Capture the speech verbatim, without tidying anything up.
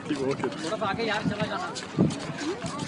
Keep walking. थोड़ा सा आगे यार चला जाना